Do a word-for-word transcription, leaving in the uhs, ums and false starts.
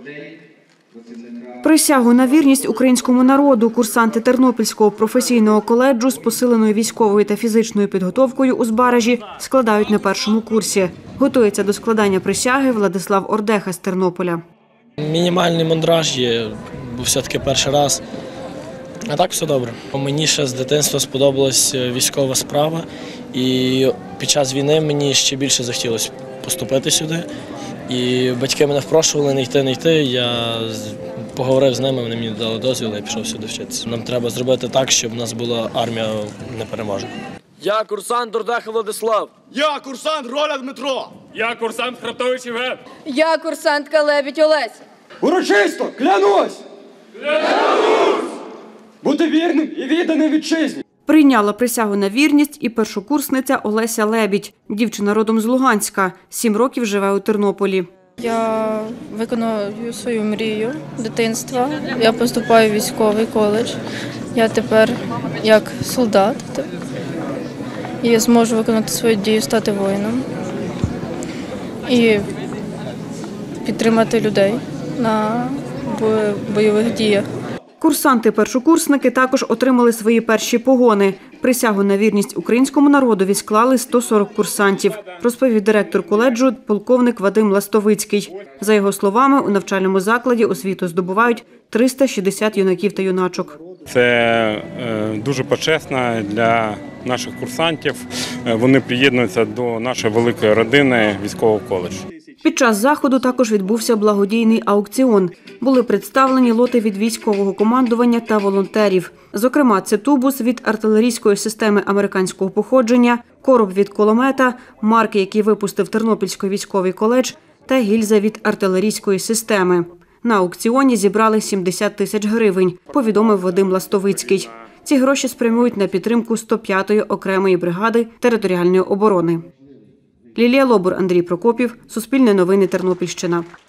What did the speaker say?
Присягу на вірність українському народу курсанти Тернопільського професійного коледжу з посиленою військовою та фізичною підготовкою у Збаражі складають на першому курсі. Готується до складання присяги Владислав Ордеха з Тернополя. Мінімальний мандраж є, бо все-таки перший раз. А так все добре. Мені ще з дитинства сподобалась військова справа, і під час війни мені ще більше захотілося поступити сюди. І батьки мене впрошували не йти, не йти. Я поговорив з ними, вони мені дали дозвіл, і пішов сюди вчитися. Нам треба зробити так, щоб у нас була армія непереможна. Я курсант Ордеха Владислав. Я курсант Роля Дмитро. Я курсант Храптович Євген. Я курсантка Лебідь Олеся. Урочисто, клянусь! Клянусь! Бути вірним і відданим вітчизні. Прийняла присягу на вірність і першокурсниця Олеся Лебідь. Дівчина родом з Луганська, сім років живе у Тернополі. Я виконую свою мрію дитинства. Я поступаю в військовий коледж. Я тепер як солдат. І я зможу виконати свою дію, стати воїном і підтримати людей на бойових діях. Курсанти-першокурсники також отримали свої перші погони. Присягу на вірність українському народові склали сто сорок курсантів, розповів директор коледжу полковник Вадим Ластовицький. За його словами, у навчальному закладі освіту здобувають триста шістдесят юнаків та юначок. Це дуже почесно для наших курсантів. Вони приєднуються до нашої великої родини військового коледжу. Під час заходу також відбувся благодійний аукціон. Були представлені лоти від військового командування та волонтерів. Зокрема, це тубус від артилерійської системи американського походження, короб від кулемета, марки, які випустив Тернопільський військовий коледж, та гільза від артилерійської системи. На аукціоні зібрали сімдесят тисяч гривень, повідомив Вадим Ластовицький. Ці гроші спрямують на підтримку сто п'ятої окремої бригади територіальної оборони. Лілія Лобур, Андрій Прокопів, Суспільне новини, Тернопільщина.